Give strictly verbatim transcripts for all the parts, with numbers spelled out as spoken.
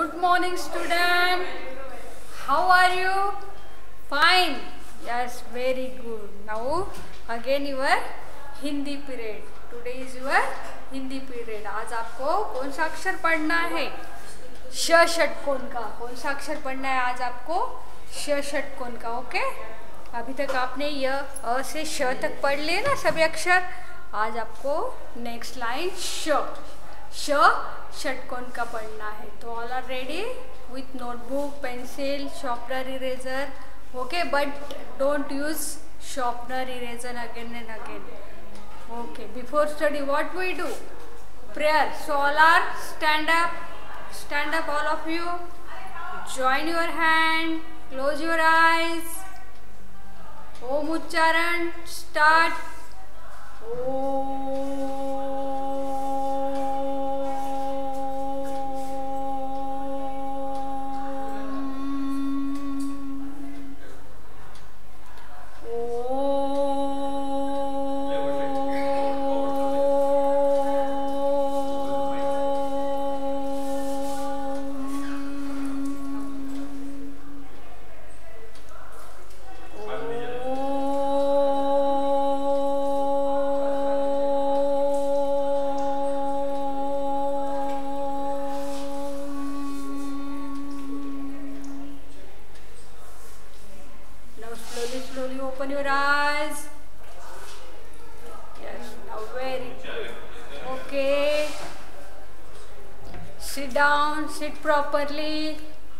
Good morning, student. How are you? Fine. Yes, very good. Now again your Hindi period. Today is your Hindi period. आज आपको कौन सा अक्षर पढ़ना है? श षटकोण का. कौन सा अक्षर पढ़ना है आज आपको? श षटकोण का. ओके. अभी तक आपने य अ से श तक पढ़ लिए ना सभी अक्षर. आज आपको नेक्स्ट लाइन श श षटकोण का पढ़ना है. तो all are ready with notebook, pencil, sharpener, eraser. Okay, but don't use sharpener, eraser again and again. Okay, before study what we do? Prayer. So all are stand up. Stand up all of you. Join your hand. Close your eyes. Om Uchcharan. Start. Om. Slowly open your eyes. Yes, now very good. Okay. Sit down, sit properly.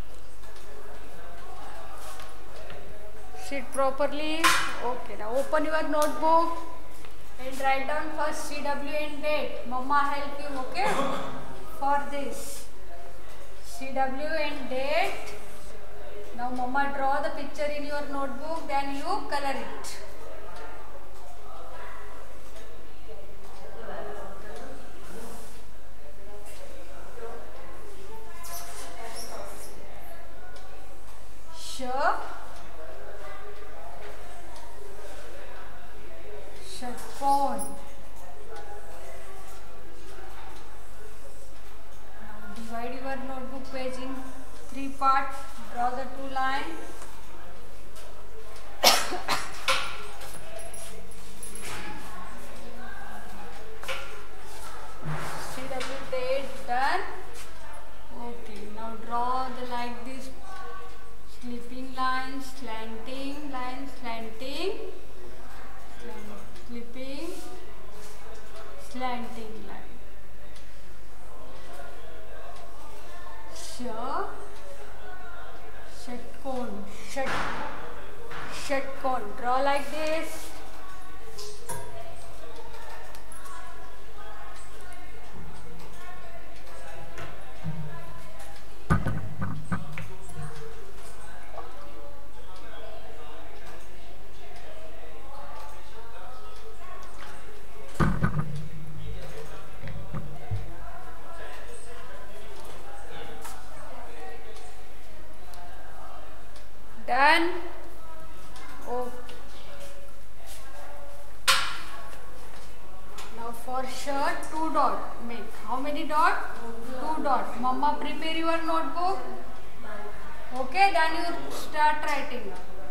Sit properly. Okay, now open your notebook and write down first C W and date. Mama help you, okay? For this. C W and date. Now Mama draw the picture in your notebook, then you color it. Sh षटकोण. Now divide your notebook page in three parts. Draw the two lines. C W date done. Okay, now draw the like this slipping line, slanting line, slanting, slipping, slanting line. Sh षटकोण. षट षटकोण. Draw like this. Done. Okay. Now for shirt, two dot make. How many dot? Two dot. Mama prepare your notebook. Okay, then you start writing.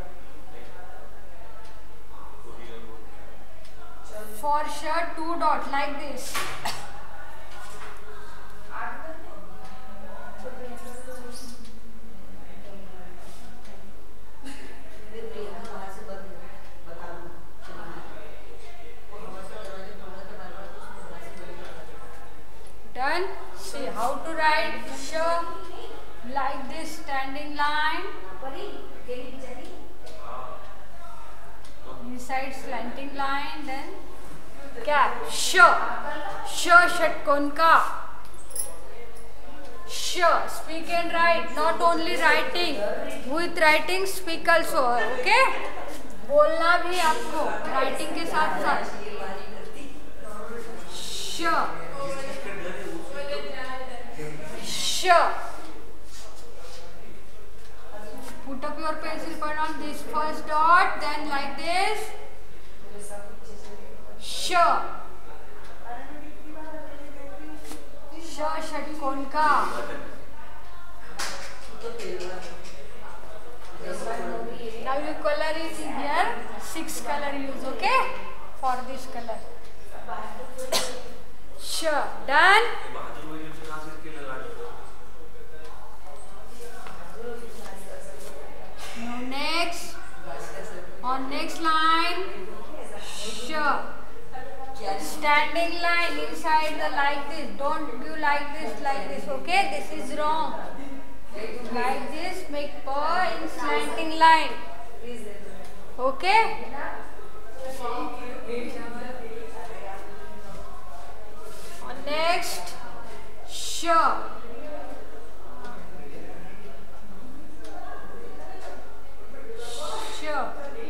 For shirt, two dot like this. Done. See how to write sh like this standing line. Inside slanting line, then cap. Sh sh षटकोण का. Sh. Speak and write. Not only writing. With writing, speak also. Okay? बोलना भी आपको writing के साथ साथ. Sh. Sh. Put up your pencil point on this first dot, then like this. Sh. ष षटकोण का. Now your color is here. Six color use, okay? For this color. Sure. Done. Now next. On next line. Sure. Standing line inside the like this. Don't do like this, like this. Okay? This is wrong. Like this, make paw in slanting line. Okay? Next, sure. Sure.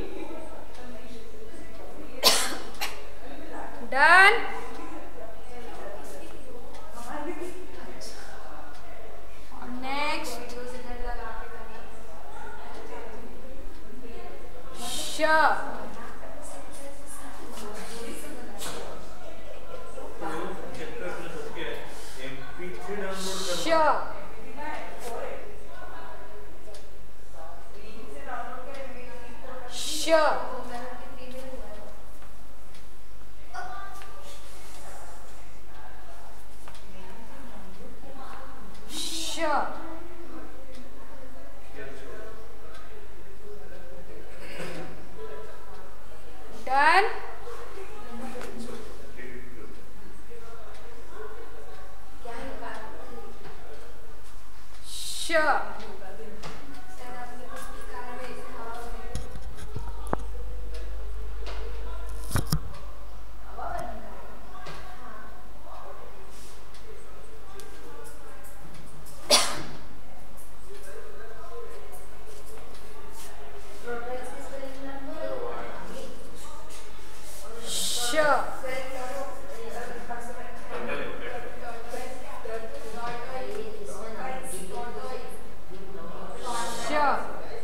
Done. Next, sure. Sure. Sure. Sure. Done. Sure. Sure. Sure.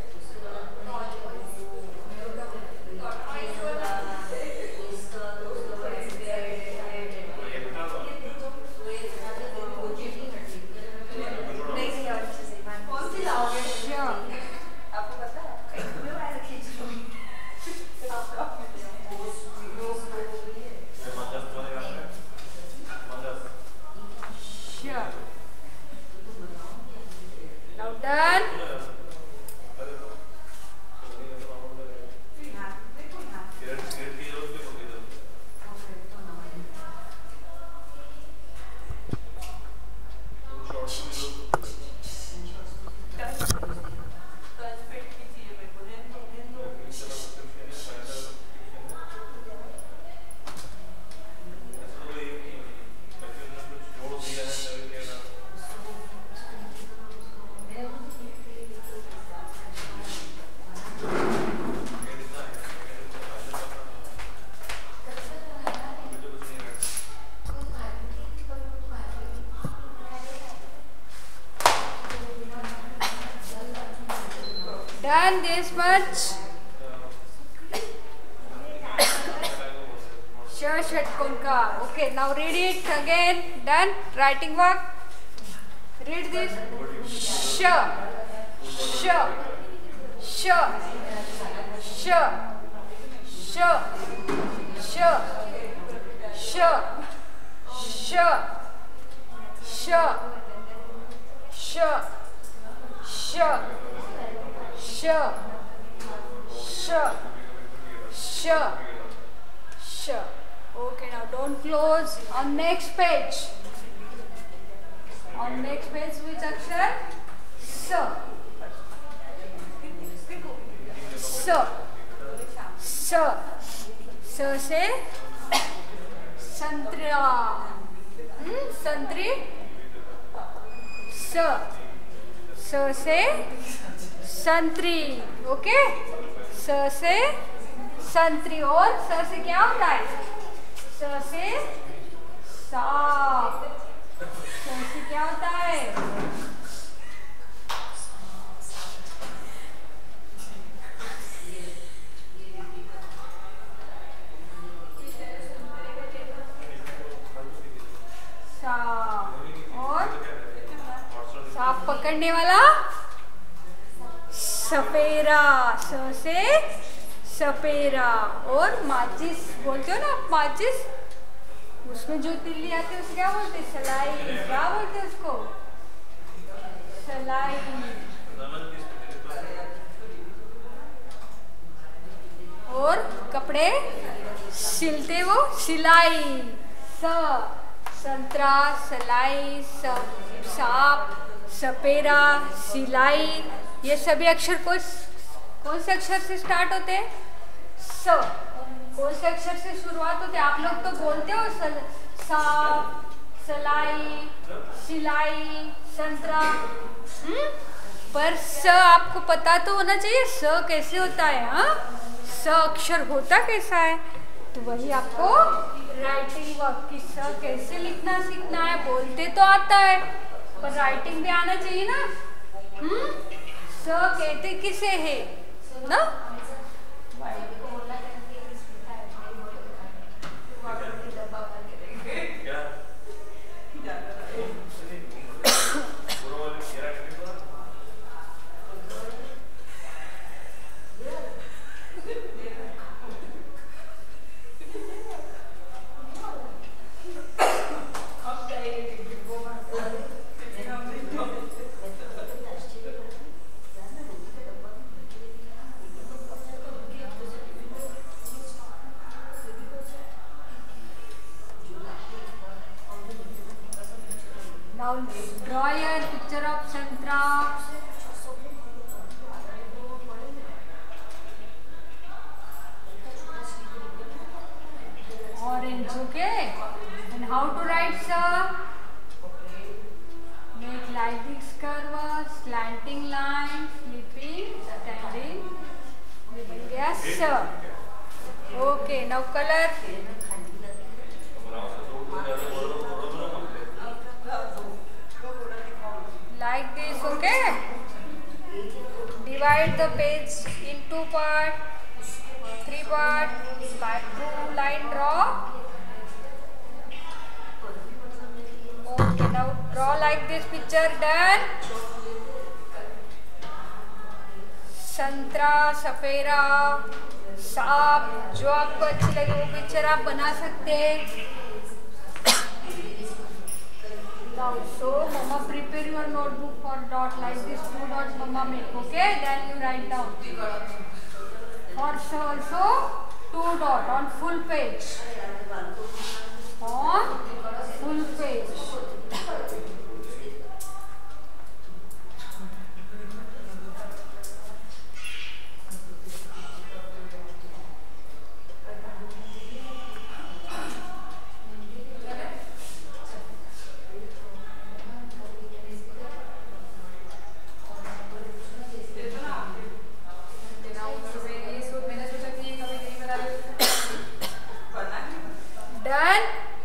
Now done. Done this much. Sure, Shatkonka. Okay, now read it again. Done. Writing work. Read this. Sure. Sure. Sure. Sure. Sure. Sure. Sure. Sure. Sure. Sure. Sure. Sure. Sure. Sure. Sure. Okay, now don't close. On next page. On next page, which action? So. So. So. So say Santra. Hmm? Santri. So. So say संतरी. Okay, स से संतरी. और स से क्या होता है? स से सा. स से क्या होता है? सा. और सांप पकड़ने वाला सपेरा, स से सपेरा। और माचिस बोलते हो ना आप, माचिस, उसमें जो तिल्ली आती है उसको क्या बोलते हैं? सलाई। क्या बोलते हैं उसको? सलाई। और कपड़े सिलते वो सिलाई। स संतरा, सलाई, सांप, सपेरा, सिलाई, ये सभी अक्षर कौन कौन से अक्षर से स्टार्ट होते हैं? स। कौन से अक्षर से शुरुआत होते हैं? आप लोग तो बोलते हो सल, सांप, सलाई, सिलाई, संतरा, हम्म, पर स आपको पता तो होना चाहिए स कैसे होता है। हाँ, स अक्षर होता कैसा है, तो वही आपको राइटिंग वर्क की स कैसे लिखना सीखना है। बोलते तो आता है पर राइटिंग भी आना चाहिए ना। हम्म, स कहते किसे है ना? Now draw a picture of santra. Orange, okay? And how to write sir? Make like this curve, slanting line, slipping, standing. Yes sir. Okay, now color. Like this, okay? Divide the page in two parts, three parts, by two line draw. Okay, now draw like this picture, done. संतरा, सपेरा, सांप, जो आपको अच्छी लगे वो picture आप बना सकते हैं। Now, so mama prepare your notebook for dot like this. Two dots mama make, okay? Then you write down. For also two dot on full page. On full page. Done.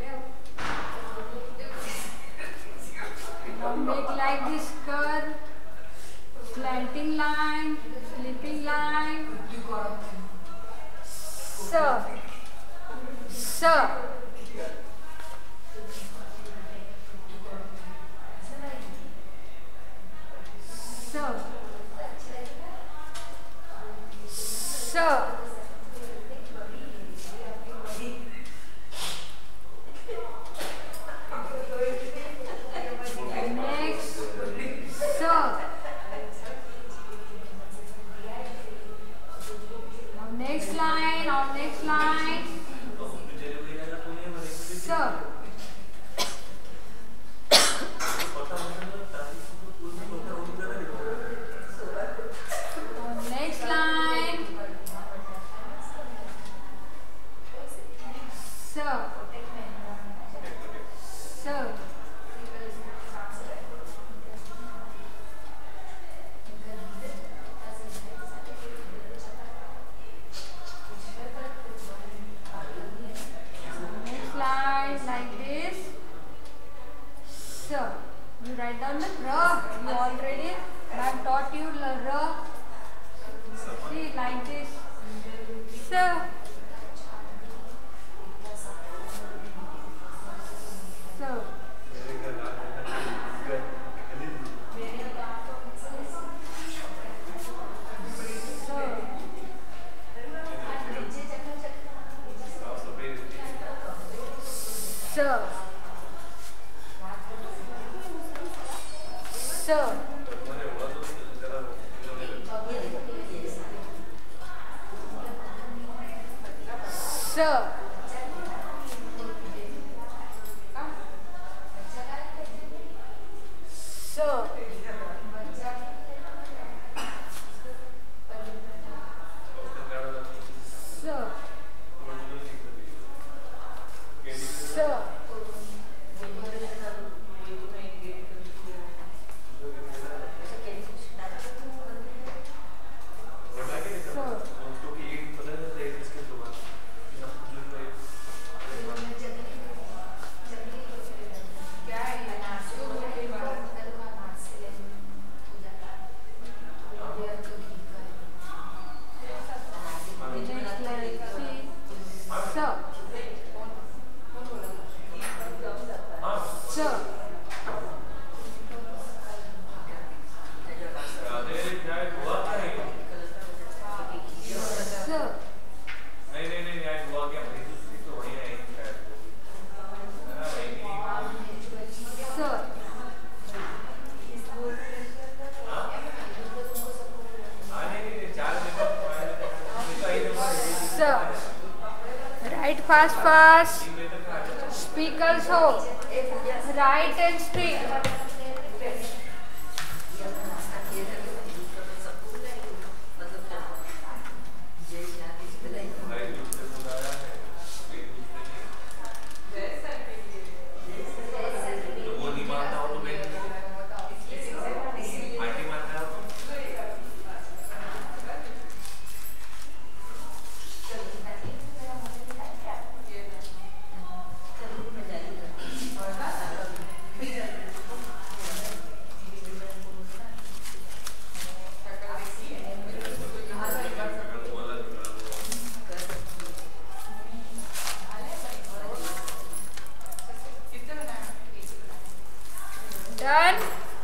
Now make like this curve, slanting line, slipping line. So, so. So. So. Next line, on next line. So. On next line. So. So. Like this. So, you write down the R. You already, I have taught you the R. See, like this. So, so. स स Write fast, fast. Speak also. Write and speak. Done?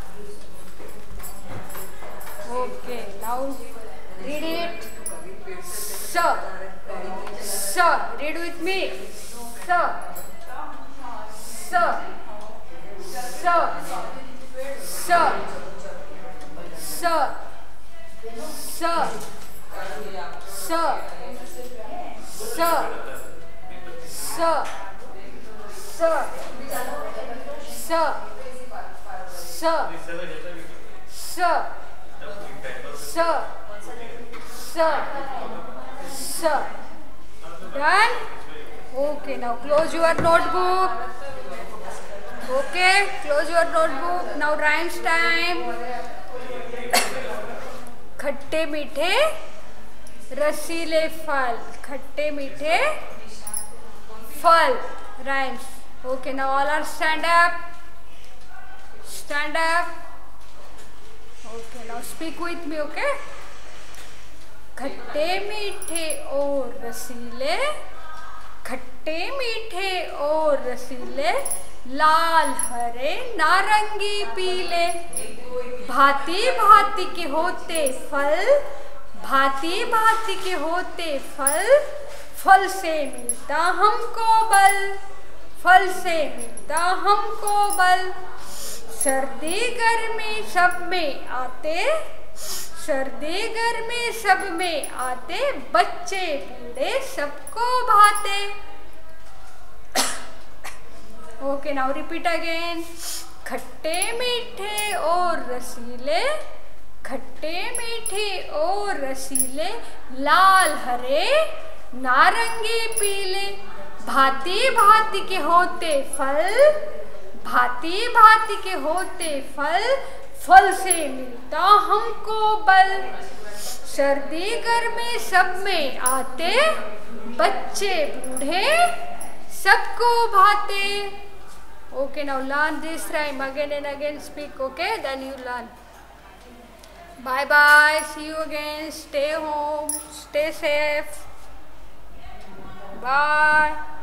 Okay, now read it. Sir. Sir. Read with me. Sir. Sir. Sir. Sir. Sir. Sir. Sir. Sir. Sir. Sir. Sir. Sir, sir, sir, sir, sir. Done? Okay, now close your notebook. Okay, close your notebook. Now rhymes time. खट्टे मीठे रसीले फल, खट्टे मीठे फल. Rhymes. Okay, now all are stand up. Stand up. Okay, now speak with me, okay? खट्टे मीठे और रसीले, खट्टे मीठे और रसीले, लाल हरे नारंगी पीले, भांति भांति के होते फल, भांति भांति के होते फल, फल से मिलता हमको बल, फल से मिलता हमको बल. सर्दी गर्मी सब में आते, सर्दी गर्मी सब में आते, बच्चे बूढ़े सबको भाते. Okay, now repeat again. खट्टे मीठे और रसीले, खट्टे मीठे और रसीले, लाल हरे नारंगी पीले, भांति भांति के होते फल, भांति भांति के होते फल, फल से मिलता हमको बल. सर्दी गर्मी सब में आते, बच्चे बूढ़े सबको भाते. Okay, now learn this rhyme again and again. Speak, okay? Then you learn. Bye bye. See you again. Stay home. Stay safe. Bye.